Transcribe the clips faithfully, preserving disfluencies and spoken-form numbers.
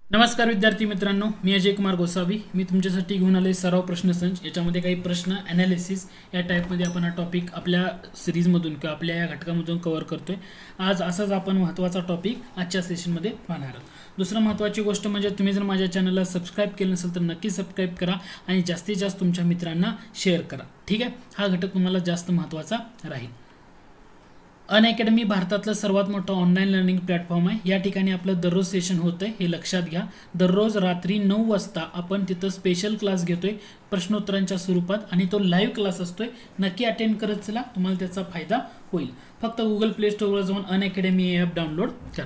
नमस्कार विद्यार्थी मित्रांनो, मी अजय कुमार गोसावी. मी तुमच्यासाठी घेऊन आले सराव प्रश्नसंच. याच्यामध्ये काही प्रश्न ॲनालिसिस या टाईपमध्ये आपण हा टॉपिक आपल्या सिरीजमधून किंवा आपल्या या घटकामधून कव्हर करतोय. आज असाच आपण महत्त्वाचा टॉपिक आजच्या सेशनमध्ये पाहणार आहोत. दुसरं महत्त्वाची गोष्ट म्हणजे तुम्ही जर माझ्या चॅनलला सबस्क्राईब केलं नसेल तर नक्की सबस्क्राईब करा आणि जास्तीत जास्त तुमच्या मित्रांना शेअर करा. ठीक आहे, हा घटक तुम्हाला जास्त महत्त्वाचा राहील. अनअकॅडमी भारतातलं सर्वात मोठं ऑनलाईन लर्निंग प्लॅटफॉर्म आहे. या ठिकाणी आपलं दररोज सेशन होतं आहे, हे लक्षात घ्या. दररोज रात्री नऊ वाजता आपण तिथं स्पेशल क्लास घेतोय प्रश्नोत्तरांच्या स्वरूपात आणि तो लाईव्ह क्लास असतोय. नक्की अटेंड करत चला, तुम्हाला त्याचा फायदा होईल. फक्त गुगल प्ले स्टोअरवर जाऊन अनअकॅडमी हे ॲप डाउनलोड करा.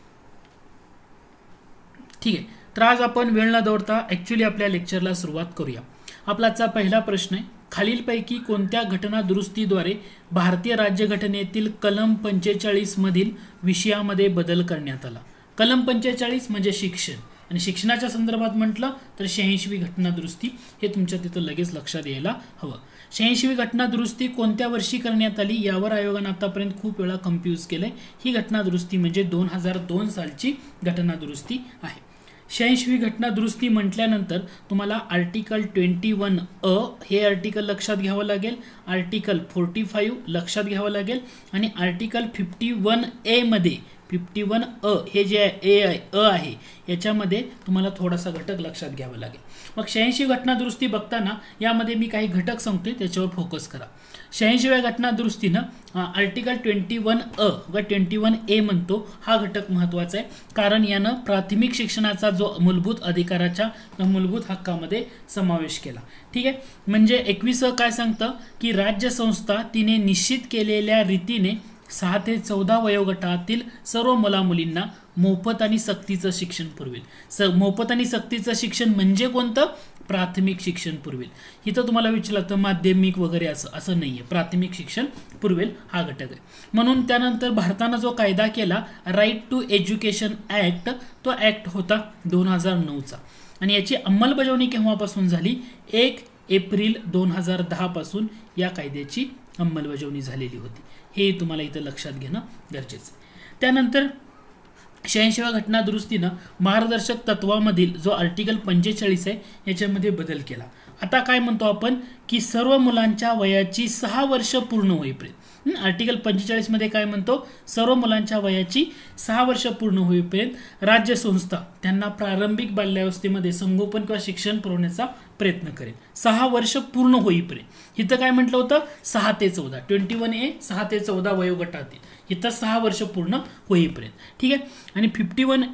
ठीक आहे, तर आज आपण वेळ न दौडता ॲक्च्युली आपल्या लेक्चरला सुरुवात करूया. आपला आजचा पहिला प्रश्न आहे, खालीलपैकी कोणत्या घटना दुरुस्तीद्वारे भारतीय राज्यघटनेतील कलम पंचेचाळीस मधील विषयामध्ये बदल करण्यात आला. कलम पंचेचाळीस म्हणजे शिक्षण आणि शिक्षणाच्या संदर्भात म्हटलं तर शहाऐंशीवी घटना दुरुस्ती हे तुमच्या तिथं लगेच लक्षात यायला हवं. शहाऐंशीवी घटना दुरुस्ती कोणत्या वर्षी करण्यात आली यावर आयोगानं आतापर्यंत खूप वेळा कन्फ्यूज केलंय. ही घटना दुरुस्ती म्हणजे दोन हजार दोन सालची घटना दुरुस्ती आहे. शहाऐंशीवी घटना दुरुस्ती म्हटल्यानंतर तुम्हाला आर्टिकल ट्वेंटी वन अ हे आर्टिकल लक्षात घ्यावं लागेल, आर्टिकल फोर्टी फाईव्ह लक्षात घ्यावं लागेल आणि आर्टिकल फिफ्टी वन ए मध्ये फिफ्टी वन अ हे जे ए अ आहे याच्यामध्ये तुम्हाला थोडासा घटक लक्षात घ्यावा लागेल. मग शहाऐंशी घटना दुरुस्ती बघताना यामध्ये मी काही घटक सांगतोय, त्याच्यावर फोकस करा. शहाऐंशीव्या घटना दुरुस्तीनं आर्टिकल ट्वेंटी वन अ व ट्वेंटी वन ए म्हणतो, हा घटक महत्त्वाचा आहे कारण यानं प्राथमिक शिक्षणाचा जो मूलभूत अधिकाराच्या मूलभूत हक्कामध्ये समावेश केला. ठीक आहे, म्हणजे एकवीस काय सांगतं की राज्य संस्था तिने निश्चित केलेल्या रीतीने सहा ते चौदा वयोगटातील सर्व मुलामुलींना मोफत आणि सक्तीचं शिक्षण पुरवेल. स मोफत आणि सक्तीचं शिक्षण म्हणजे कोणतं? प्राथमिक शिक्षण पुरवेल. इथं तुम्हाला विचारलं तर माध्यमिक वगैरे असं असं नाही आहे, प्राथमिक शिक्षण पुरवेल हा घटक आहे. म्हणून त्यानंतर भारतानं जो कायदा केला राईट टू एज्युकेशन ॲक्ट, तो ॲक्ट होता दोन हजार नऊचा आणि याची अंमलबजावणी केव्हापासून झाली? एक एप्रिल दोन हजार दहा पासून या कायद्याची अंमलबजावणी झालेली होती. हे तुम्हाला इथं लक्षात घेणं गरजेचं आहे. त्यानंतर शहाऐंशीव्या घटना दुरुस्तीनं मार्गदर्शक तत्वामधील जो आर्टिकल पंचेचाळीस आहे याच्यामध्ये बदल केला. आता काय म्हणतो आपण की सर्व मुलांच्या वयाची सहा वर्ष पूर्ण होईपर्यंत, आर्टिकल पंचेचाळीस मध्ये काय म्हणतो? सर्व मुलांच्या वयाची सहा वर्ष पूर्ण होईपर्यंत राज्य संस्था त्यांना प्रारंभिक बाल्यावस्थेमध्ये संगोपन किंवा शिक्षण पुरवण्याचा प्रयत्न करेल. सहा वर्ष पूर्ण होईपर्यंत. इथं काय म्हटलं होतं? सहा ते चौदा ट्वेंटी वन ए सहा ते चौदा वयोगटातील, इथं सहा वर्ष पूर्ण होईपर्यंत. ठीक आहे, आणि फिफ्टी वन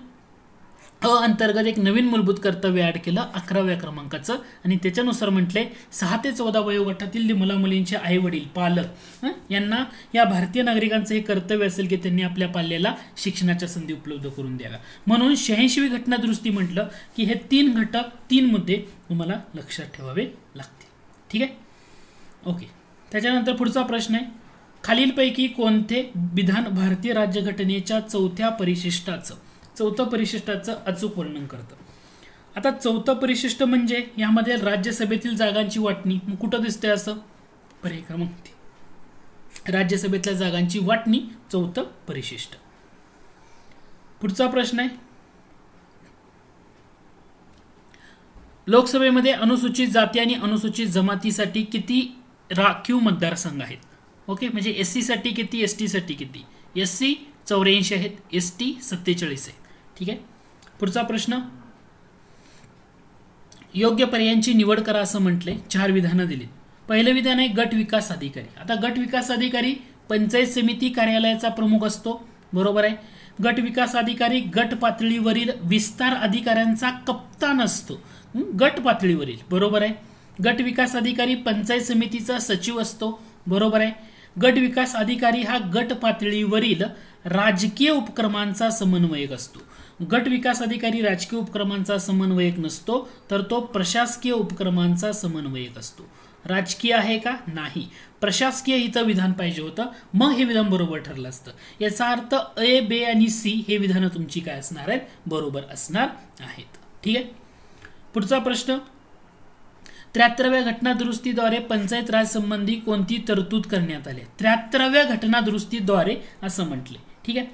अ अंतर्गत एक नवीन मूलभूत कर्तव्य ऍड केलं अकराव्या क्रमांकाचं आणि त्याच्यानुसार म्हटले सहा ते चौदा वयोगटातील मुला मुलींचे आई वडील पालक यांना या भारतीय नागरिकांचं हे कर्तव्य असेल की त्यांनी आपल्या पाल्याला शिक्षणाच्या संधी उपलब्ध करून द्याव्या. म्हणून शहाऐंशीवी घटना दुरुस्ती म्हटलं की हे तीन घटक तीन मुद्दे तुम्हाला लक्षात ठेवावे लागतील. ठीक आहे, ओके. त्याच्यानंतर पुढचा प्रश्न आहे, खालीलपैकी कोणते विधान भारतीय राज्यघटनेच्या चौथ्या परिशिष्टाचं चौथं परिशिष्टाचं अचूक वर्णन करतं? आता चौथं परिशिष्ट म्हणजे यामध्ये राज्यसभेतील जागांची वाटणी. मग कुठं दिसते असं? पर्याय क्रमांक तीन, राज्यसभेतल्या जागांची वाटणी, चौथं परिशिष्ट. पुढचा प्रश्न आहे, लोकसभेमध्ये अनुसूचित जाती आणि अनुसूचित जमातीसाठी किती राखीव मतदारसंघ आहेत? ओके, म्हणजे एस सी साठी किती, एस टी साठी किती? एस सी चौऱ्याऐंशी आहेत, एस टी सत्तेचाळीस आहेत. ठीक आहे, पुढचा प्रश्न, योग्य पर्यायांची निवड करा असं म्हटलंय. चार विधानं दिलीत. पहिलं विधान आहे गट विकास अधिकारी. आता गट विकास अधिकारी पंचायत समिती कार्यालयाचा प्रमुख असतो, बरोबर आहे. गट विकास अधिकारी गट पातळीवरील विस्तार अधिकाऱ्यांचा कप्तान असतो, गट पातळीवरील, बरोबर आहे. गट विकास अधिकारी पंचायत समितीचा सचिव असतो, बरोबर आहे. गट विकास अधिकारी हा गट पातळीवरील राजकीय उपक्रमांचा समन्वयक असतो. गट विकास अधिकारी राजकीय उपक्रमांचा समन्वयक नसतो, तर तो प्रशासकीय उपक्रमांचा समन्वयक असतो. राजकीय आहे का? नाही, प्रशासकीय इथं विधान पाहिजे होतं, मग हे विधान बरोबर ठरलं असतं. याचा अर्थ ए, बे आणि सी हे विधानं तुमची काय असणार आहेत? बरोबर असणार आहेत. ठीक आहे, पुढचा प्रश्न, त्र्याहत्तराव्या घटना दुरुस्तीद्वारे पंचायत राज संबंधी कोणती तरतूद करण्यात आली? त्र्याहत्तराव्या घटना दुरुस्तीद्वारे असं म्हटले. ठीक आहे,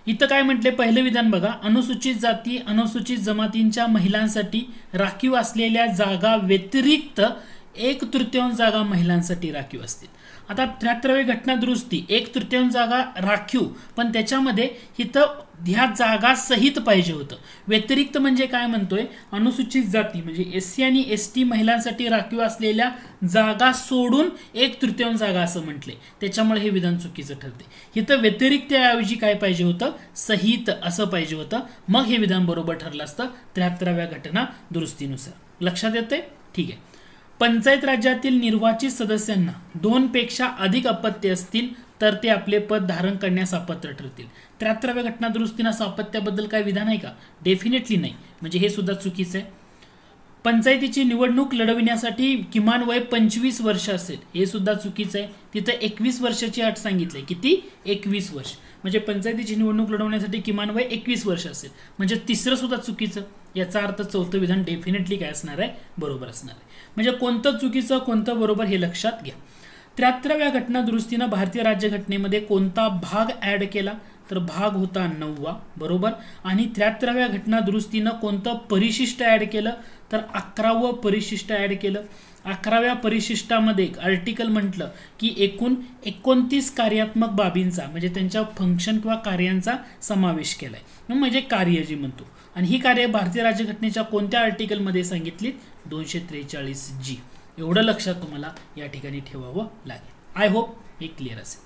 इथं काय म्हटले पहिलं विधान बघा, अनुसूचित जाती अनुसूचित जमातींच्या महिलांसाठी राखीव असलेल्या जागा व्यतिरिक्त एक तृतीयांश जागा महिलांसाठी राखीव असतील. आता त्र्याहत्तरावी घटना दुरुस्ती एक तृतीयांश जागा राखीव, पण त्याच्यामध्ये इथं ह्या जागा सहित पाहिजे होतं. व्यतिरिक्त म्हणजे काय म्हणतोय, अनुसूचित जाती म्हणजे एस सी आणि एस टी महिलांसाठी राखीव असलेल्या जागा सोडून एक तृतीयांश जागा असं म्हटले, त्याच्यामुळे हे विधान चुकीचं ठरते. इथं व्यतिरिक्त ऐवजी काय पाहिजे होतं, सहित असं पाहिजे होतं, मग हे विधान बरोबर ठरलं असतं त्र्याहत्तराव्या घटना दुरुस्तीनुसार. लक्षात येते? ठीक आहे. पंचायत राज्यातील निर्वाचित सदस्यांना दोन पेक्षा अधिक अपत्य असतील तर ते आपले पद धारण करण्यास अपात्र ठरतील. त्र्याहत्तराव्या घटना दुरुस्तीनं अपत्याबद्दल काय विधान आहे का? डेफिनेटली नाही, म्हणजे हे सुद्धा चुकीचं आहे. पंचायतीची निवडणूक लढविण्यासाठी किमान वय पंचवीस वर्ष असेल, हे सुद्धा चुकीचं आहे. तिथं एकवीस वर्षाची अट सांगितली. किती? एकवीस वर्ष. म्हणजे पंचायतीची निवडणूक लढवण्यासाठी किमान वय एकवीस वर्ष असेल, म्हणजे तिसरं सुद्धा चुकीचं. याचा अर्थ चौथं विधान डेफिनेटली काय असणार आहे? बरोबर असणार आहे. म्हणजे कोणतं चुकीचं कोणतं बरोबर हे लक्षात घ्या. त्र्याहत्तराव्या घटना दुरुस्तीनं भारतीय राज्यघटनेमध्ये कोणता भाग ऍड केला, तर भाग होता नववा, बरोबर. आणि त्र्याहत्तराव्या घटना दुरुस्तीनं कोणतं परिशिष्ट ऍड केलं, तर अकरावं परिशिष्ट ऍड केलं. अकराव्या परिशिष्टामध्ये आर्टिकल म्हटलं की एकूण एकोणतीस कार्यात्मक बाबींचा म्हणजे त्यांच्या फंक्शन किंवा कार्यांचा समावेश केलाय, म्हणजे कार्य जी म्हणतो. आणि ही कार्य भारतीय राज्यघटनेच्या कोणत्या आर्टिकलमध्ये सांगितली? दोनशे त्रेचाळीस जी. एवढं लक्षात तुम्हाला या ठिकाणी ठेवावं लागेल. आय होप हे क्लिअर असेल.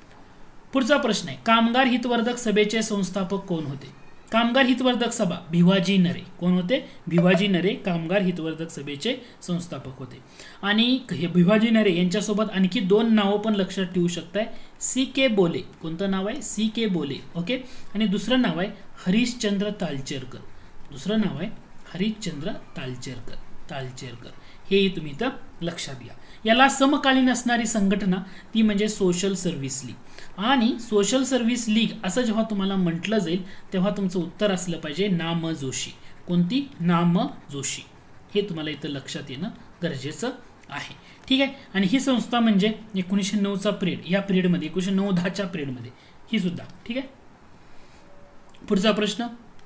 पुढचा प्रश्न आहे, कामगार हितवर्धक सभेचे संस्थापक कोण होते? कामगार हितवर्धक सभा भिवाजी नरे. कोण होते? भिवाजी नरे कामगार हितवर्धक सभेचे संस्थापक होते. आणि हे भिवाजी नरे यांच्यासोबत आणखी दोन नावं पण लक्षात ठेवू शकताय. सी के बोले. कोणतं नाव आहे? सी के बोले. ओके. आणि दुसरं नाव आहे हरिश्चंद्र तालचेरकर. दुसरं नाव आहे हरिश्चंद्र तालचेरकर. तालचेरकर हेही तुम्ही इथं लक्षात घ्या. याला समकालीन असणारी संघटना ती म्हणजे सोशल सर्व्हिस लीग. आणि सोशल सर्व्हिस लीग असं जेव्हा तुम्हाला म्हटलं जाईल तेव्हा तुमचं उत्तर असलं पाहिजे नाम जोशी. कोणती? नाम जोशी. हे तुम्हाला इथं लक्षात येणं गरजेचं आहे. ठीक आहे. आणि ही संस्था म्हणजे एकोणीसशे नऊचा पिरियड, या पिरियडमध्ये एकोणीसशे नऊ दहाच्या पिरियडमध्ये ही सुद्धा. ठीक आहे. पुढचा प्रश्न,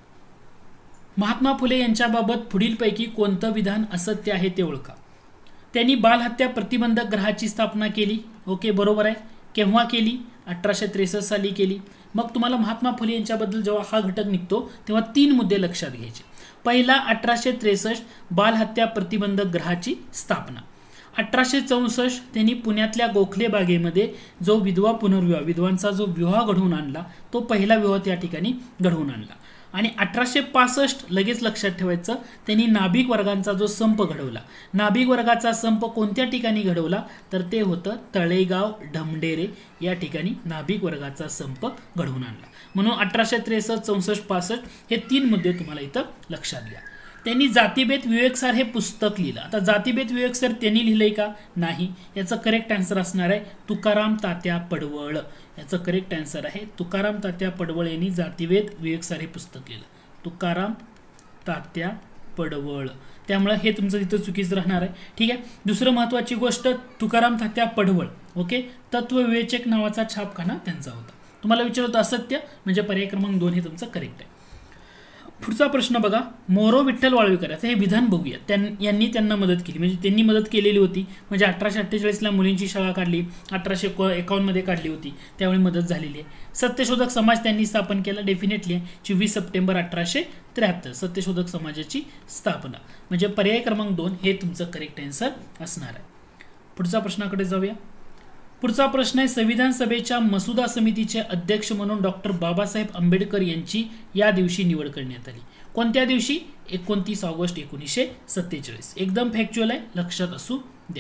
महात्मा फुले यांच्याबाबत पुढीलपैकी कोणतं विधान असत्य आहे ते ओळखा. त्यांनी बालहत्या प्रतिबंधक गृहाची स्थापना केली. ओके, बरोबर आहे. केव्हा केली? अठराशे त्रेसष्ट साली केली. मग तुम्हाला महात्मा फुले यांच्याबद्दल जेव्हा हा घटक निघतो तेव्हा तीन मुद्दे लक्षात घ्यायचे. पहिला, अठराशे त्रेसष्ट बालहत्या प्रतिबंधक गृहाची स्थापना. अठराशे चौसष्ट त्यांनी पुण्यातल्या गोखले बागेमध्ये जो विधवा पुनर्विवाह विधवांचा जो विवाह घडवून आणला तो पहिला विवाह त्या ठिकाणी घडवून आणला. आणि अठराशे पासष्ट लगेच लक्षात ठेवायचं, त्यांनी नाभिक वर्गांचा जो संप घडवला. नाभिक वर्गाचा संप कोणत्या ठिकाणी घडवला, तर ते होतं तळेगाव ढमढेरे या ठिकाणी नाभिक वर्गाचा संप घडवून आणला. म्हणून अठराशे त्रेसष्ट चौसष्ट पासष्ट हे तीन मुद्दे तुम्हाला इथं लक्षात घ्या. त्यांनी जातीभेद विवेकसार हे पुस्तक लिहिलं. आता जातीभेद विवेकसार त्यांनी लिहिलंय का? नाही. याचं करेक्ट आन्सर असणार आहे तुकाराम तात्या पडवळ. याचं करेक्ट आन्सर आहे तुकाराम तात्या पडवळ यांनी जातीभेद विवेकसार हे पुस्तक लिहिलं. तुकाराम तात्या पडवळ. त्यामुळे हे तुमचं तिथं चुकीचं राहणार आहे. ठीक आहे. दुसरं महत्त्वाची गोष्ट, तुकाराम तात्या पडवळ ओके तत्वविवेचक नावाचा छापखाना त्यांचा होता. तुम्हाला विचारतो असत्य, म्हणजे पर्याय क्रमांक दोन हे तुमचं करेक्ट आहे. पुढचा प्रश्न बघा, मोरो विठ्ठल वाळवेकर हे विधान बघूया. त्यांनी त्यांना मदत केली, म्हणजे त्यांनी मदत केलेली होती. म्हणजे अठराशे अठ्ठेचाळीसला मुलींची शाळा काढली, अठराशे एकावन्न मध्ये काढली होती, त्यावेळी मदत झालेली आहे. सत्यशोधक समाज त्यांनी स्थापन केला, डेफिनेटली आहे. चोवीस सप्टेंबर अठराशे त्र्याहत्तर सत्यशोधक समाजाची स्थापना. म्हणजे पर्याय क्रमांक दोन हे तुमचं करेक्ट आन्सर असणार आहे. पुढच्या प्रश्नाकडे जाऊया. पुढचा प्रश्न आहे, संविधान सभेच्या मसुदा समितीचे अध्यक्ष म्हणून डॉक्टर बाबासाहेब आंबेडकर यांची या दिवशी निवड करण्यात आली. कोणत्या दिवशी? एकोणतीस ऑगस्ट एकोणीसशे सत्तेचाळीस. एकदम फॅक्च्युअल आहे, लक्षात असू द्या.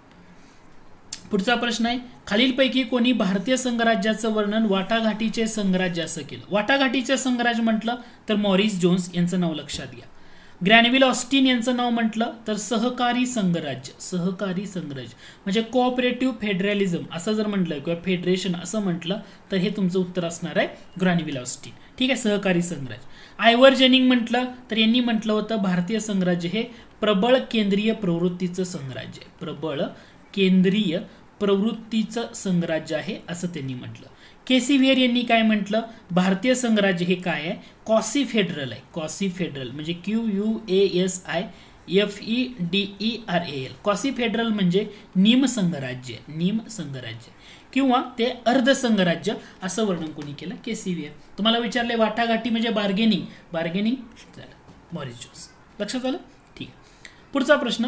पुढचा प्रश्न आहे, खालीलपैकी कोणी भारतीय संघराज्याचं वर्णन वाटाघाटीचे संघराज्य असं केलं? वाटाघाटीचे संघराज्य म्हटलं तर मॉरिस जोन्स यांचं नाव लक्षात घ्या. ग्रॅनविल ऑस्टिन यांचं नाव म्हटलं तर सहकारी संघराज्य. सहकारी संघराज्य म्हणजे कोऑपरेटिव्ह फेडरलिझम असं जर म्हटलं किंवा फेडरेशन असं म्हटलं तर हे तुमचं उत्तर असणार आहे ग्रॅनविल ऑस्टिन. ठीक आहे, सहकारी संघराज्य. आयव्हर जेनिंग म्हटलं तर यांनी म्हटलं होतं भारतीय संघराज्य हे प्रबळ केंद्रीय प्रवृत्तीचं संघराज्य आहे. प्रबळ केंद्रीय प्रवृत्तीचं संघराज्य आहे असं त्यांनी म्हटलं. केसी व्हियर यांनी काय म्हटलं, भारतीय संघराज्य हे काय आहे, कॉसी फेडरल आहे. कॉसी फेडरल म्हणजे Q U A S I F E D E R A L. Quasi federal म्हणजे निम संघराज्य, निम संघराज्य किंवा ते अर्ध संघराज्य असं वर्णन कोणी केलं, केसी व्हियर. तुम्हाला विचारले वाटाघाटी म्हणजे बार्गेनिंग, बार्गेनिंग झालं मॉरिस जोन्स. लक्षात आलं, ठीक आहे. पुढचा प्रश्न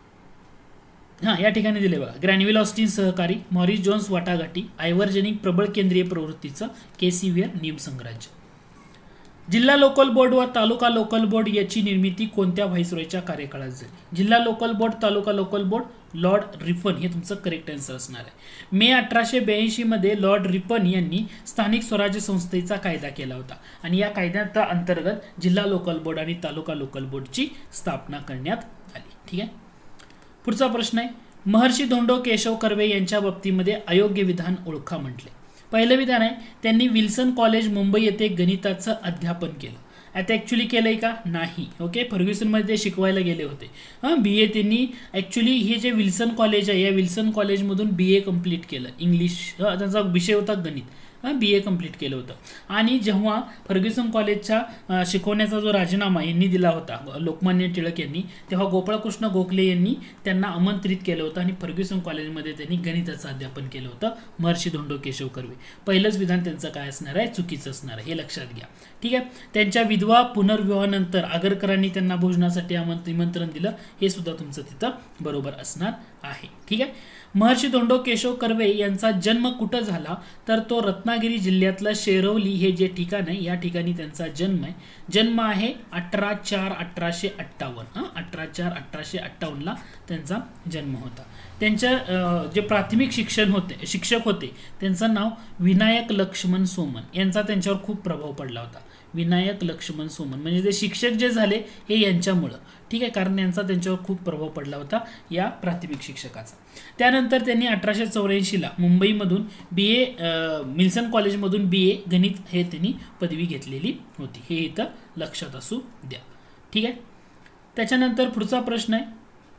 हां या ठिकाणी दिले बघा, ग्रॅन्युअल ऑस्टिन सहकारी, मॉरिस जोन्स वाटाघाटी, आयव्हर्जनिक प्रबळ केंद्रीय प्रवृत्तीचं, केसी व्हियर निम संघराज्य. जिल्हा लोकल बोर्ड व तालुका लोकल बोर्ड याची निर्मिती कोणत्या व्हाईसरॉयच्या कार्यकाळात झाली. जिल्हा लोकल बोर्ड, तालुका लोकल बोर्ड, लॉर्ड रिपन हे तुमचं करेक्ट आन्सर असणार आहे. मे अठराशे ब्याऐंशी मध्ये लॉर्ड रिपन यांनी स्थानिक स्वराज्य संस्थेचा कायदा केला होता आणि या कायद्याच्या अंतर्गत जिल्हा लोकल बोर्ड आणि तालुका लोकल बोर्डची स्थापना करण्यात आली. ठीक आहे. पुढचा प्रश्न आहे, महर्षी धोंडो केशव कर्वे यांच्या बाबतीमध्ये अयोग्य विधान ओळखा म्हटले. पहिलं विधान आहे, त्यांनी विल्सन कॉलेज मुंबई येथे गणिताचं अध्यापन केलं. आता ॲक्च्युली केलंय का, नाही. ओके, फर्ग्युसनमध्ये ते शिकवायला गेले होते. हां बी ए त्यांनी ॲक्च्युली हे जे विल्सन कॉलेज आहे या विल्सन कॉलेजमधून बी ए कम्प्लीट केलं. इंग्लिश त्यांचा विषय होता गणित, बी ए कम्प्लीट केलं होतं. आणि जेव्हा फर्ग्युसन कॉलेजच्या शिकवण्याचा जो राजीनामा यांनी दिला होता लोकमान्य टिळक यांनी, तेव्हा गोपाळकृष्ण गोखले यांनी त्यांना आमंत्रित केलं होतं आणि फर्ग्युसन कॉलेजमध्ये त्यांनी गणिताचं अध्यापन केलं होतं. महर्षी धोंडो केशव कर्वे. पहिलंच विधान त्यांचं काय असणार आहे, चुकीचं असणार आहे, हे लक्षात घ्या. ठीक आहे. त्यांच्या विधवा पुनर्विवाहानंतर आगरकरांनी त्यांना भोजनासाठी आमंत्रण दिलं, हे सुद्धा तुमचं तिथं बरोबर असणार आहे. ठीक आहे. महर्षी धोंडो केशव कर्वे यांचा जन्म कुठं झाला, तर तो रत्नागिरी जिल्ह्यातलं शेरवली हे जे ठिकाण आहे या ठिकाणी त्यांचा जन्म आहे. जन्म आहे अठरा चार अठराशे अठ्ठावन्न. हां अठरा चार अठराशे अठ्ठावन्नला त्यांचा जन्म होता. त्यांचं जे प्राथमिक शिक्षण होते शिक्षक होते त्यांचं नाव विनायक लक्ष्मण सोमन यांचा त्यांच्यावर खूप प्रभाव पडला होता. विनायक लक्ष्मण सोमन म्हणजे ते शिक्षक जे झाले हे यांच्यामुळं. ठीक आहे, कारण यांचा त्यांच्यावर खूप प्रभाव पडला होता या प्राथमिक शिक्षकाचा. त्यानंतर त्यांनी अठराशे चौऱ्याऐंशीला मुंबईमधून बी ए मिल्सन कॉलेजमधून बी ए गणित हे त्यांनी पदवी घेतलेली होती, हे इथं लक्षात असू द्या. ठीक आहे. त्याच्यानंतर पुढचा प्रश्न आहे,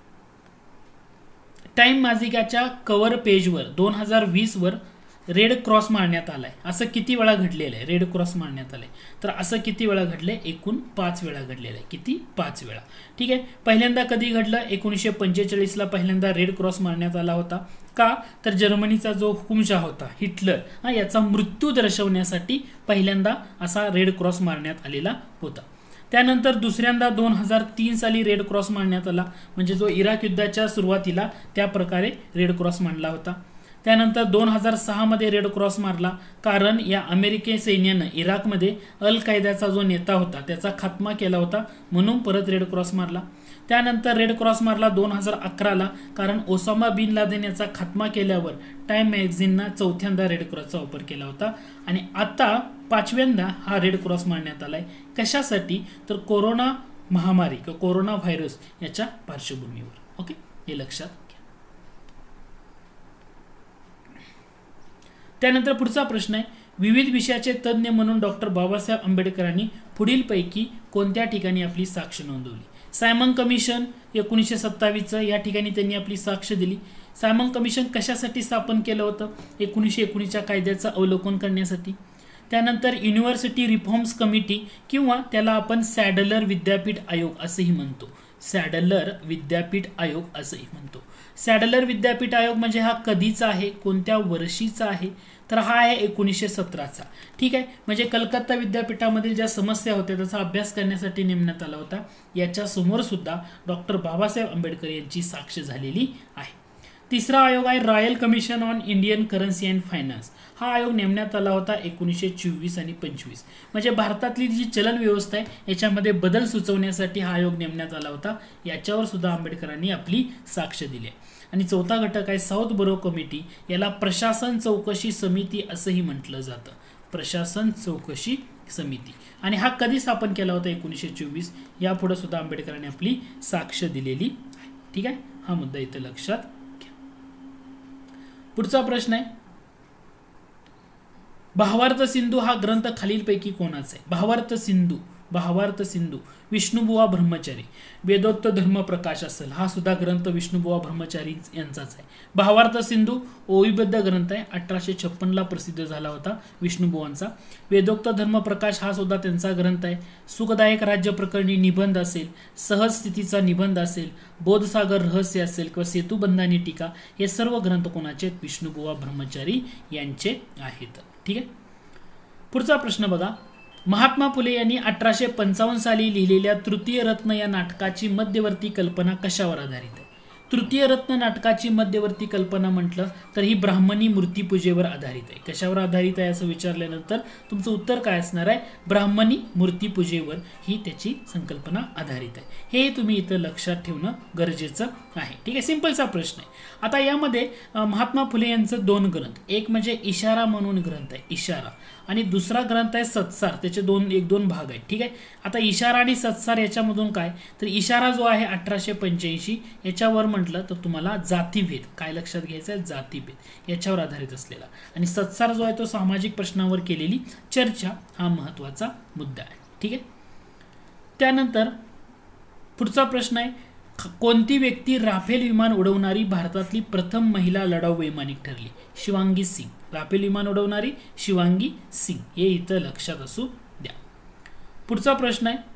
टाइम मासिकाच्या कव्हर पेजवर दोन हजार वीस वर रेड क्रॉस मारण्यात आलाय. असं किती वेळा घडलेलं आहे, रेड क्रॉस मारण्यात आलाय, तर असं किती वेळा घडलंय, एकूण पाच वेळा घडलेलं आहे. किती, पाच वेळा. ठीक आहे. पहिल्यांदा कधी घडलं, एकोणीसशे पंचेचाळीसला पहिल्यांदा रेड क्रॉस मारण्यात आला होता. का, तर जर्मनीचा जो हुकुमशाह होता हिटलर हा याचा मृत्यू दर्शवण्यासाठी पहिल्यांदा असा रेड क्रॉस मारण्यात आलेला होता. त्यानंतर दुसऱ्यांदा दोन हजार तीन साली रेड क्रॉस मारण्यात आला, म्हणजे जो इराक युद्धाच्या सुरुवातीला त्या प्रकारे रेड क्रॉस मांडला होता. त्यानंतर दोन हजार सहा मध्ये रेड क्रॉस मारला, कारण या अमेरिकी सैन्यानं इराकमध्ये अल कायद्याचा जो नेता होता त्याचा खात्मा केला होता, म्हणून परत रेड क्रॉस मारला. त्यानंतर रेड क्रॉस मारला दोन हजार अकराला, कारण ओसामा बिन लादेन याचा खात्मा केल्यावर टाइम मॅगझिननं चौथ्यांदा रेड क्रॉसचा वापर केला होता. आणि आता पाचव्यांदा हा रेड क्रॉस मारण्यात आलाय. कशासाठी, तर कोरोना महामारी किंवा कोरोना व्हायरस याच्या पार्श्वभूमीवर. ओके, हे लक्षात घ्या. त्यानंतर पुढचा प्रश्न आहे, विविध विषयाचे तज्ज्ञ म्हणून डॉक्टर बाबासाहेब आंबेडकरांनी पुढीलपैकी कोणत्या ठिकाणी आपली साक्ष नोंदवली. सायमन कमिशन एकोणीसशे सत्तावीसचं या ठिकाणी त्यांनी आपली साक्ष दिली. सायमन कमिशन कशासाठी स्थापन केलं होतं, एकोणीसशे एकोणीसच्या कायद्याचं अवलोकन करण्यासाठी. त्यानंतर युनिव्हर्सिटी रिफॉर्म्स कमिटी किंवा त्याला आपण सॅडलर विद्यापीठ आयोग असंही म्हणतो. सॅडलर विद्यापीठ आयोग असंही म्हणतो. सॅडलर विद्यापीठ आयोग म्हणजे हा कधीचा आहे, कोणत्या वर्षीचा आहे, तर हा आहे एकोणीसशे सतराचा. ठीक आहे. म्हणजे कलकत्ता विद्यापीठामधील ज्या समस्या होत्या त्याचा अभ्यास करण्यासाठी नेमण्यात आला होता. याच्या समोर सुद्धा डॉक्टर बाबासाहेब आंबेडकर यांची साक्ष झालेली आहे. तिसरा आयोग आहे royal commission on Indian currency and finance. हा आयोग नेमण्यात आला होता एकोणीसशे चोवीस आणि पंचवीस. म्हणजे भारतातली जी चलन व्यवस्था आहे याच्यामध्ये बदल सुचवण्यासाठी हा आयोग नेमण्यात आला होता. याच्यावर सुद्धा आंबेडकरांनी आपली साक्ष दिली. आणि चौथा घटक आहे साऊथ बरो कमिटी. याला प्रशासन चौकशी समिती असंही म्हटलं जातं. प्रशासन चौकशी समिती. आणि हा कधी स्थापन केला होता, एकोणीसशे चोवीस. यापुढे सुद्धा आंबेडकरांनी आपली साक्ष दिलेली आहे. ठीक आहे, हा मुद्दा इथे लक्षात घ्या. पुढचा प्रश्न आहे, भावार्थ सिंधू हा ग्रंथ खालीलपैकी कोणाचा आहे. भावार्थ सिंधू भावार्थ सिंधू, विष्णुबुवा ब्रह्मचारी. वेदोक्त धर्म प्रकाश असेल, हा सुद्धा ग्रंथ विष्णुबुवा ब्रह्मचारी यांचाच आहे. भावार्थ सिंधू ओवीबद्ध ग्रंथ आहे, अठराशे छप्पन ला प्रसिद्ध झाला होता विष्णुबुवांचा. वेदोक्त धर्म प्रकाश हा सुद्धा त्यांचा ग्रंथ आहे. सुखदायक राज्य प्रकरणी निबंध असेल, सहज स्थितीचा निबंध असेल, बोधसागर रहस्य असेल किंवा सेतुबंधानी टीका, हे सर्व ग्रंथ कोणाचे? विष्णुबुवा ब्रह्मचारी यांचे आहेत. ठीक आहे. पुढचा प्रश्न बघा. महात्मा फुले यांनी अठराशे पंचावन्न साली लिहिलेल्या तृतीय रत्न या नाटकाची मध्यवर्ती कल्पना कशावर आधारित आहे? तृतीय रत्न नाटकाची मध्यवर्ती कल्पना म्हटलं तर ही ब्राह्मणी मूर्तीपूजेवर आधारित आहे. कशावर आधारित आहे असं विचारल्यानंतर तुमचं उत्तर काय असणार आहे? ब्राह्मणी मूर्तीपूजेवर ही त्याची संकल्पना आधारित आहे. हे तुम्ही इथं लक्षात ठेवणं गरजेचं आहे. ठीक आहे. सिंपलचा प्रश्न आहे. आता यामध्ये महात्मा फुले यांचं दोन ग्रंथ, एक म्हणजे इशारा म्हणून ग्रंथ आहे, इशारा, आणि दुसरा ग्रंथ आहे सत्सार. त्याचे दोन एक दोन भाग आहेत. ठीक आहे. आता इशारा आणि सत्सार याच्यामधून काय तर इशारा जो आहे अठराशे पंच्याऐंशी याच्यावर म्हटलं तर तुम्हाला जातीभेद काय लक्षात घ्यायचं आहे? जातीभेद याच्यावर आधारित असलेला, आणि सत्सार जो आहे तो सामाजिक प्रश्नावर केलेली चर्चा हा महत्वाचा मुद्दा आहे. ठीक आहे. त्यानंतर पुढचा प्रश्न आहे, कोणती व्यक्ती राफेल विमान उडवणारी भारतातली प्रथम महिला लढाऊ वैमानिक ठरली? शिवांगी सिंग. राफेल विमान उडवणारी शिवांगी सिंग, हे इथं लक्षात असू द्या. पुढचा प्रश्न आहे,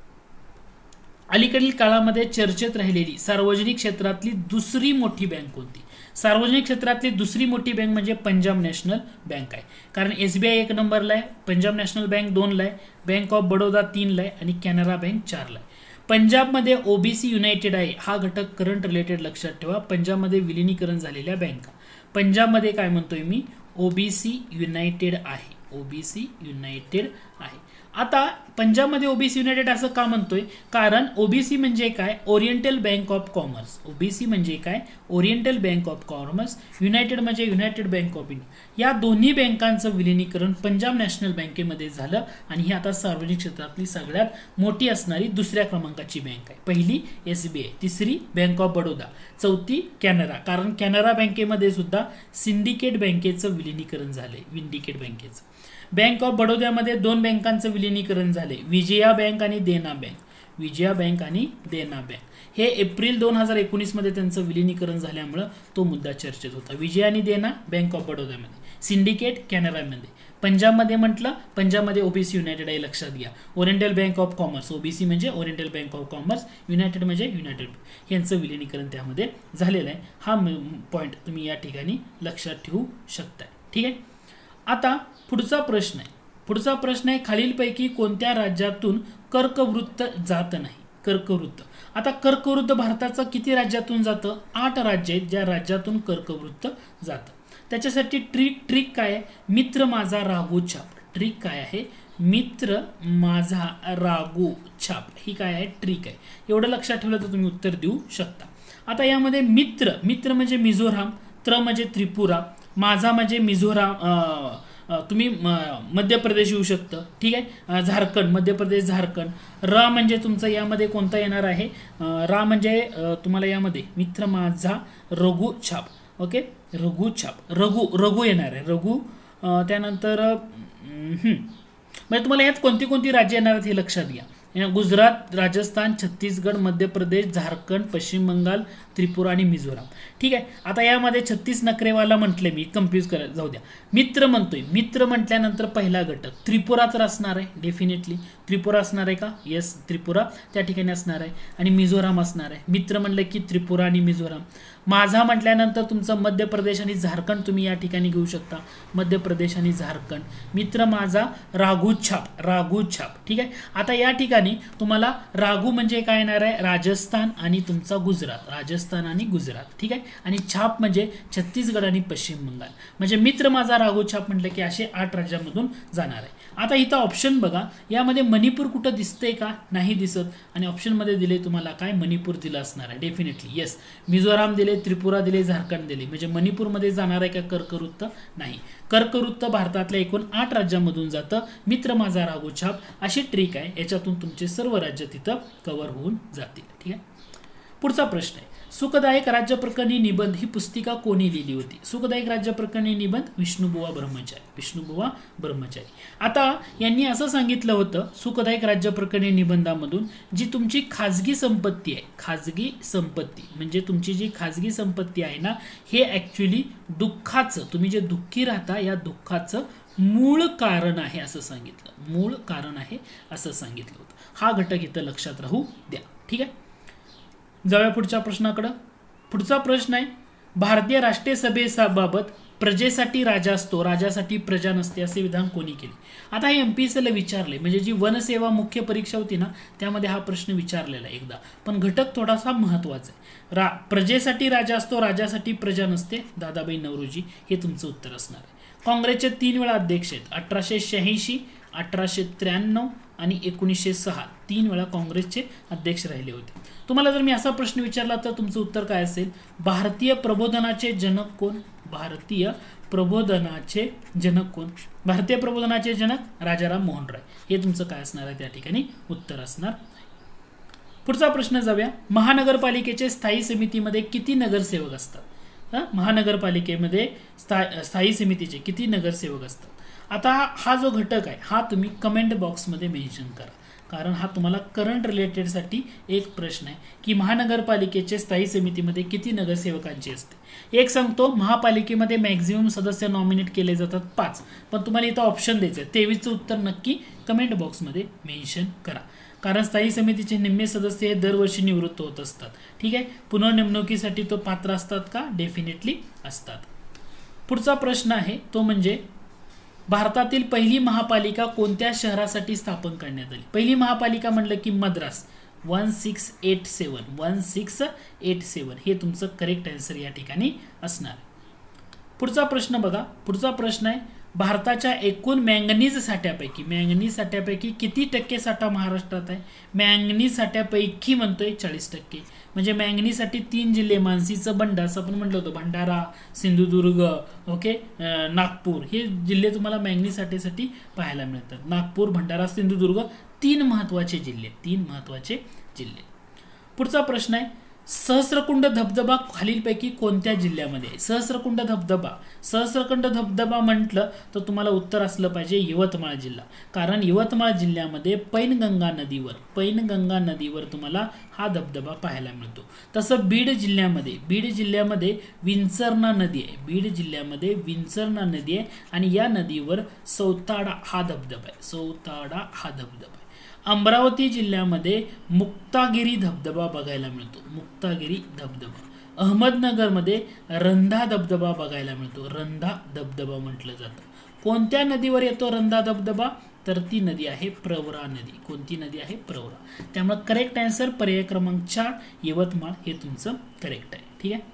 अलीकडील काळामध्ये चर्चेत राहिलेली सार्वजनिक क्षेत्रातली दुसरी मोठी बँक कोणती? सार्वजनिक क्षेत्रातली दुसरी मोठी बँक म्हणजे पंजाब नॅशनल बँक आहे. कारण एसबीआय एक नंबरला आहे, पंजाब नॅशनल बँक दोनला आहे, बँक ऑफ बडोदा तीनला आहे आणि कॅनरा बँक चारला आहे. पंजाबमध्ये ओबीसी युनायटेड आहे, हा घटक करंट रिलेटेड लक्षात ठेवा. पंजाबमध्ये विलिनीकरण झालेल्या बँका. पंजाबमध्ये काय म्हणतोय मी? ओबीसी युनायटेड आहे, ओबीसी युनायटेड आहे. आता पंजाबमध्ये ओबीसी युनायटेड असं का म्हणतोय? कारण ओबीसी म्हणजे काय? Oriental Bank of Commerce. OBC म्हणजे काय? Oriental Bank of Commerce. United म्हणजे युनायटेड बँक ऑफ इंडिया. या दोन्ही बँकांचं विलिनीकरण पंजाब नॅशनल बँकेमध्ये झालं आणि ही आता सार्वजनिक क्षेत्रातली सगळ्यात मोठी असणारी दुसऱ्या क्रमांकाची बँक आहे. पहिली एसबीआय, तिसरी बँक ऑफ बडोदा, चौथी कॅनरा. कारण कॅनरा बँकेमध्ये सुद्धा सिंडिकेट बँकेचं विलिनीकरण झालंय, विंडिकेट बँकेचं. बँक ऑफ बडोद्यामध्ये दोन बँकांचं विलिनीकरण झाले, विजया बँक आणि देना बँक. विजया बँक आणि देना बँक हे एप्रिल दोन हजार एकोणीस मध्ये त्यांचं विलिनीकरण झाल्यामुळं तो मुद्दा चर्चेत होता. विजय आणि देना बँक ऑफ बडोद्यामध्ये, सिंडिकेट कॅनरामध्ये. पंजाबमध्ये म्हटलं, पंजाबमध्ये ओबीसी युनायटेड आहे, लक्षात घ्या. Oriental Bank of Commerce, OBC म्हणजे Oriental Bank of Commerce, United म्हणजे युनायटेड, यांचं विलिनीकरण त्यामध्ये झालेलं आहे. हा पॉईंट तुम्ही या ठिकाणी लक्षात ठेवू शकताय. ठीक आहे. आता पुढचा प्रश्न आहे, पुढचा प्रश्न आहे, खालीलपैकी कोणत्या राज्यातून कर्कवृत्त जात नाही? कर्कवृत्त. आता कर्कवृत्त भारताचं किती राज्यातून जातं? आठ राज्य आहेत ज्या राज्यातून कर्कवृत्त जातं. त्याच्यासाठी ट्रिक ट्रिक काय आहे? मित्र माझा रागू छाप. ट्रिक काय आहे? मित्र माझा रागू छाप, ही काय आहे? ट्रिक आहे. एवढं लक्षात ठेवलं तर तुम्ही उत्तर देऊ शकता. आता यामध्ये मित्र, मित्र म्हणजे मिझोराम, त्र म्हणजे त्रिपुरा, माझा म्हणजे मिझोराम, तुम्ही मध्य प्रदेश येऊ शकतं. ठीक आहे. झारखंड, मध्य प्रदेश, झारखंड. र म्हणजे तुमचं यामध्ये कोणता येणार आहे? रा म्हणजे तुम्हाला यामध्ये मित्र माझा रघु छाप. ओके, रघु छाप, रघु रघु येणार आहे, रघु. त्यानंतर म्हणजे तुम्हाला यात कोणती कोणती राज्य येणार आहेत हे लक्षात घ्या. गुजरात, राजस्थान, छत्तीसगड, मध्य प्रदेश, झारखंड, पश्चिम बंगाल, त्रिपुरा आणि मिझोराम. ठीक आहे. आता यामध्ये छत्तीस नखरेवाला म्हटले मी, कन्फ्यूज कर जाऊ द्या. मित्र म्हणतोय, मित्र म्हटल्यानंतर पहिला घटक त्रिपुरा तर असणार आहे, डेफिनेटली त्रिपुरा असणार आहे का? येस, त्रिपुरा त्या ठिकाणी असणार आहे. आणि मिझोराम असणार आहे. मित्र म्हणलं की त्रिपुरा आणि मिझोराम. माझा म्हटल्यानंतर तुमचं मध्य प्रदेश आणि झारखंड तुम्ही या ठिकाणी घेऊ शकता, मध्य प्रदेश आणि झारखंड. मित्र माझा राघू छाप, राघू छाप. ठीक आहे. आता या ठिकाणी तुम्हाला राघू म्हणजे काय येणार आहे? राजस्थान आणि तुमचा गुजरात, राजस्थान आणि गुजरात. ठीक आहे. आणि छाप म्हणजे छत्तीसगड आणि पश्चिम बंगाल. म्हणजे मित्र माझा राघू छाप म्हटलं की असे आठ राज्यांमधून जाणार आहे. आता इथं ऑप्शन बघा, यामध्ये मणिपूर कुठं दिसतंय का? नाही दिसत. आणि ऑप्शनमध्ये दिले तुम्हाला काय? मणिपूर दिलं असणार आहे, डेफिनेटली. येस, मिझोराम दिले, त्रिपुरा दिले, झारखंड दिले. म्हणजे मणिपूरमध्ये जाणार आहे का कर्कवृत्त? नाही. कर्कवृत्त भारतातल्या एकूण आठ राज्यांमधून जातं. मित्र माझा राघू छाप अशी ट्रिक आहे, याच्यातून तुमचे सर्व राज्य तिथं कव्हर होऊन जातील. ठीक आहे. पुढचा प्रश्न आहे, सुखदायक राज्य प्रकरणी निबंध ही पुस्तिका कोणी लिहिली होती? सुखदायक राज्य प्रकरणी निबंध विष्णुबुवा ब्रह्मचारी, विष्णुबुवा ब्रह्मचारी. आता यांनी असं सांगितलं होतं सुखदायक राज्य प्रकरणी निबंधामधून, जी तुमची खाजगी संपत्ती आहे, खाजगी संपत्ती म्हणजे तुमची जी खाजगी संपत्ती आहे ना, हे ऍक्च्युली दुःखाचं, तुम्ही जे दुःखी राहता या दुःखाचं मूळ कारण आहे असं सांगितलं, मूळ कारण आहे असं सांगितलं होतं. हा घटक इथं लक्षात राहू द्या. ठीक आहे, जाऊया पुढच्या प्रश्नाकडे. पुढचा प्रश्न आहे, भारतीय राष्ट्रीय सभेबाबत प्रजेसाठी राजा असतो, राजासाठी प्रजा नसते असे विधान कोणी केले? आता हे एमपीएससीला विचारले, म्हणजे जी वनसेवा मुख्य परीक्षा होती ना त्यामध्ये हा प्रश्न विचारलेला एकदा, पण घटक थोडासा महत्वाचा आहे. रा प्रजेसाठी राजा असतो, राजासाठी प्रजा नसते, दादाबाई नौरोजी हे तुमचं उत्तर असणार आहे. काँग्रेसचे तीन वेळा अध्यक्ष आहेत, अठराशे शहाऐंशी, अठराशे त्र्याण्णव आणि एकोणीसशे सहा, तीन वेळा काँग्रेसचे अध्यक्ष राहिले होते. तुम्हाला जर मी असा प्रश्न विचारला तर तुमचं उत्तर काय असेल? भारतीय प्रबोधनाचे जनक कोण? भारतीय प्रबोधनाचे जनक कोण? भारतीय प्रबोधनाचे जनक राजाराम मोहन राय, हे तुमचं काय असणार आहे त्या ठिकाणी उत्तर असणार. पुढचा प्रश्न जाऊया. महानगरपालिकेचे स्थायी समितीमध्ये किती नगरसेवक असतात? महानगरपालिकेमध्ये स्थायी समितीचे किती नगरसेवक असतात? आता हा जो घटक आहे हा तुम्ही कमेंट बॉक्समध्ये मेन्शन करा, कारण हा तुम्हाला करंट रिलेटेडसाठी एक प्रश्न आहे की महानगरपालिकेचे स्थायी समितीमध्ये किती नगरसेवकांची असते. एक सांगतो, महापालिकेमध्ये मॅक्झिमम सदस्य नॉमिनेट केले जातात पाच, पण तुम्हाला इथं ऑप्शन द्यायचं आहे. तेवीसचं उत्तर नक्की कमेंट बॉक्समध्ये मेन्शन करा, कारण स्थायी समितीचे निम्मे सदस्य हे दरवर्षी निवृत्त होत असतात. ठीक आहे, पुनर्नेमणुकीसाठी तो पात्र असतात का? डेफिनेटली असतात. पुढचा प्रश्न आहे तो म्हणजे भारतातील पहिली महापालिका कोणत्या शहरासाठी स्थापन करण्यात आली? पहिली महापालिका म्हणलं की Madras, one six eight seven, one six eight seven हे तुमचं करेक्ट आन्सर या ठिकाणी असणार. पुढचा प्रश्न बघा, पुढचा प्रश्न आहे, भारताच्या एकूण मॅंगनीज साठ्यापैकी, मॅंगनीज साठ्यापैकी किती टक्के साठा महाराष्ट्रात आहे? मॅंगनीज साठ्यापैकी म्हणतोय चाळीस टक्के, म्हणजे मॅंगनीसाठी तीन जिल्हे, मानसीचं बंड असं आपण म्हटलं होतं, भंडारा, सिंधुदुर्ग, ओके, नागपूर, हे जिल्हे तुम्हाला मॅंगनीज साठ्यासाठी पाहायला मिळतात. नागपूर, भंडारा, सिंधुदुर्ग तीन महत्वाचे जिल्हे, तीन महत्वाचे जिल्हे. पुढचा प्रश्न आहे, सहस्रकुंड धबधबा खालीलपैकी कोणत्या जिल्ह्यामध्ये आहे? सहस्रकुंड धबधबा, सहस्रकुंड धबधबा म्हटलं तर तुम्हाला उत्तर असलं पाहिजे यवतमाळ जिल्हा, कारण यवतमाळ जिल्ह्यामध्ये पैनगंगा नदीवर, पैनगंगा नदीवर तुम्हाला हा धबधबा पाहायला मिळतो. तसं बीड जिल्ह्यामध्ये, बीड जिल्ह्यामध्ये विंचरणा नदी आहे, बीड जिल्ह्यामध्ये विंचरणा नदी आहे आणि या नदीवर सौताडा हा धबधबा आहे, सौताडा हा धबधबा आहे. अमरावती जिल्ह्यामध्ये मुक्तागिरी धबधबा बघायला मिळतो, मुक्तागिरी धबधबा. अहमदनगरमध्ये रंधा धबधबा बघायला मिळतो, रंधा धबधबा म्हटलं जातं. कोणत्या नदीवर येतो रंधा धबधबा? तर ती नदी आहे प्रवरा नदी. कोणती नदी आहे? प्रवरा. त्यामुळे करेक्ट आन्सर पर्याय क्रमांक चार यवतमाळ हे तुमचं करेक्ट आहे. ठीक आहे,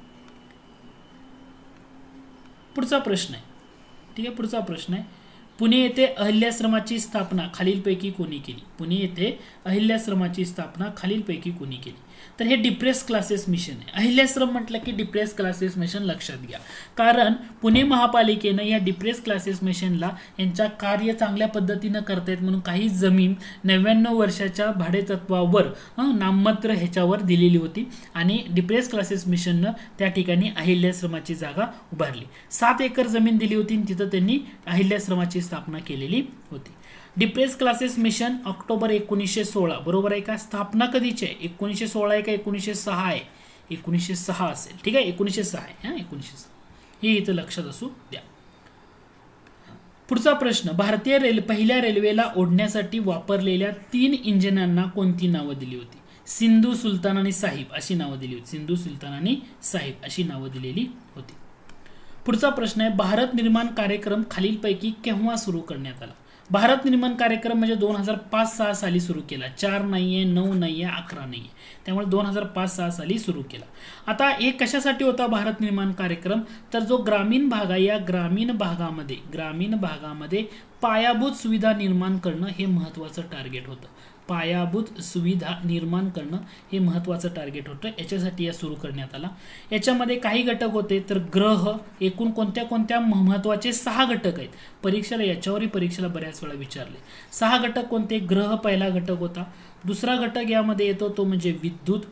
पुढचा प्रश्न आहे. ठीक आहे, पुढचा प्रश्न आहे, पुणे येथे अहिल्याश्रमाची स्थापना खालीलपैकी कोणी केली? पुणे येथे अहिल्याश्रमाची स्थापना खालीलपैकी कोणी केली? तर हे डिप्रेस क्लासेस मिशन आहे. अहिल्याश्रम म्हटलं की डिप्रेस क्लासेस मिशन लक्षात घ्या, कारण पुणे महापालिकेनं या डिप्रेस क्लासेस मिशनला यांच्या कार्य चांगल्या पद्धतीनं करतायत म्हणून काही जमीन नव्याण्णव वर्षाच्या भाडेतत्वावर नाममात्र ह्याच्यावर दिलेली होती आणि डिप्रेस क्लासेस मिशननं त्या ठिकाणी अहिल्याश्रमाची जागा उभारली. सात एकर जमीन दिली होती आणि तिथं त्यांनी अहिल्याश्रमाची स्थापना केलेली होती. डिप्रेस क्लासेस मिशन ऑक्टोबर एकोणीसशे सोळा, बरोबर आहे का? स्थापना कधीची आहे? एकोणीसशे सोळा आहे का एकोणीसशे सहा आहे? एकोणीसशे सहा असेल. ठीक आहे, एकोणीसशे सहा आहे, हा एकोणीसशे सहा हे इथं लक्षात असू द्या. पुढचा प्रश्न, भारतीय रेल्वे पहिल्या रेल्वेला ओढण्यासाठी वापरलेल्या तीन इंजिनांना कोणती नावं दिली होती? सिंधू, सुलतान आणि साहिब अशी नावं दिली होती. सिंधू, सुलतान आणि साहिब अशी नावं दिलेली होती. पुढचा प्रश्न आहे, भारत निर्माण कार्यक्रम खालीलपैकी केव्हा सुरू करण्यात आला? भारत निर्माण कार्यक्रम म्हणजे दोन हजार पाच सहा साली सुरू केला. चार नाहीये, नऊ नाहीये, अकरा नाहीये, त्यामुळे दोन हजार पाच सहा साली सुरू केला. आता एक कशासाठी होता भारत निर्माण कार्यक्रम? तर जो ग्रामीण भाग आहे या ग्रामीण भागामध्ये ग्रामीण भागामध्ये पायाभूत सुविधा निर्माण करणं हे महत्वाचं टार्गेट होतं. पायाभूत सुविधा निर्माण करणं हे महत्वाचं टार्गेट होतं, याच्यासाठी या सुरू करण्यात आला. याच्यामध्ये काही घटक होते, तर ग्रह, एकूण कोणत्या कोणत्या महत्वाचे सहा घटक आहेत. परीक्षेला याच्यावरही परीक्षेला बऱ्याच वेळा विचारले. सहा घटक कोणते? ग्रह पहिला घटक होता. दुसरा घटक यामध्ये येतो तो म्हणजे विद्युत,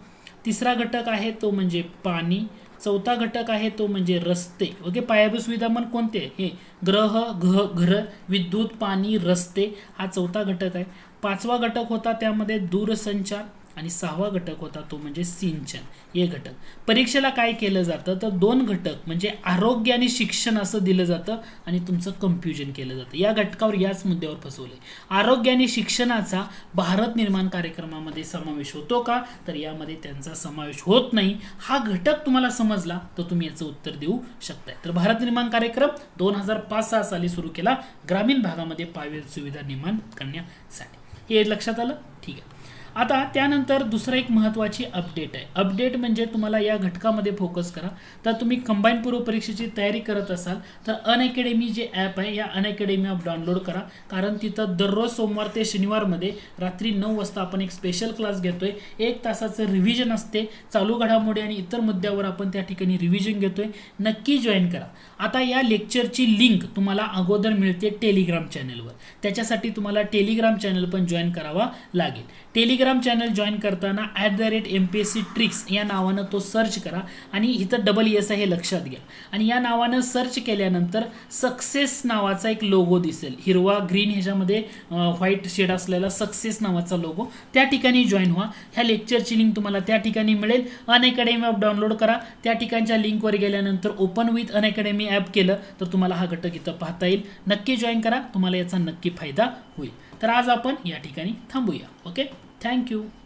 तिसरा घटक आहे तो म्हणजे पाणी, चौथा घटक आहे तो म्हणजे रस्ते. ओके, पायाभूत सुविधा मग कोणते? हे ग्रह, घ घर, विद्युत, पाणी, रस्ते हा चौथा घटक आहे. पाचवा घटक होता त्यामध्ये दूरसंचार आणि सहावा घटक होता तो म्हणजे सिंचन. हे घटक परीक्षेला काय केलं जातं तर दोन घटक म्हणजे आरोग्य आणि शिक्षण असं दिलं जातं आणि तुमचं कन्फ्युजन केलं जातं. या घटकावर याच मुद्द्यावर फसवले. आरोग्य आणि शिक्षणाचा भारत निर्माण कार्यक्रमामध्ये समावेश होतो का तर यामध्ये त्यांचा समावेश होत नाही. हा घटक तुम्हाला समजला तर तुम्ही याचं उत्तर देऊ शकताय. तर भारत निर्माण कार्यक्रम दोन हजार पाच सहा साली सुरू केला ग्रामीण भागामध्ये पायाभूत सुविधा निर्माण करण्यासाठी. हे लक्षात आलं? ठीक आहे. आता त्यानंतर दुसरा एक महत्त्वाची अपडेट आहे. अपडेट म्हणजे तुम्हाला या घटकामध्ये फोकस करा. तर तुम्ही कंबाईन पूर्व परीक्षेची तयारी करत असाल तर अनअकॅडमी जे ॲप आहे या अनअकॅडमी ॲप डाउनलोड करा. कारण तिथं दररोज सोमवार ते शनिवारमध्ये रात्री नऊ वाजता आपण एक स्पेशल क्लास घेतोय. एक तासाचं रिव्हिजन असते. चालू घडामोडी आणि इतर मुद्द्यावर आपण त्या ठिकाणी रिव्हिजन घेतोय. नक्की जॉईन करा. आता या लेक्चरची लिंक तुम्हाला अगोदर मिळते टेलिग्राम चॅनलवर. त्याच्यासाठी तुम्हाला टेलिग्राम चॅनल पण जॉईन करावा लागेल. टेलिग्राम चॅनल जॉईन करताना at the rate M P S C tricks या नावानं तो सर्च करा आणि इथं डबल एस आहे हे लक्षात घ्या. आणि या नावानं सर्च केल्यानंतर सक्सेस नावाचा एक लोगो दिसेल. हिरवा ग्रीन ह्याच्यामध्ये व्हाईट शेड असलेला सक्सेस नावाचा लोगो. त्या ठिकाणी जॉईन व्हा. ह्या लेक्चरची लिंक तुम्हाला त्या ठिकाणी मिळेल. अनअकॅडमी ॲप डाउनलोड करा. त्या ठिकाणच्या लिंकवर गेल्यानंतर ओपन विथ अनअकॅडमी ॲप केलं तर तुम्हाला हा घटक इथं पाहता येईल. नक्की जॉईन करा. तुम्हाला याचा नक्की फायदा होईल. तर आज आपण या ठिकाणी थांबूया. Okay, thank you.